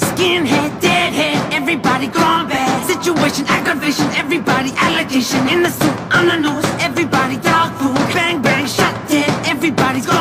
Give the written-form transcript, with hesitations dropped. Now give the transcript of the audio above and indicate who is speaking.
Speaker 1: Skinhead, deadhead, everybody gone bad. Situation, aggravation, everybody allegation. In the suit, on the news, everybody dog food. Bang, bang, shot dead, everybody's gone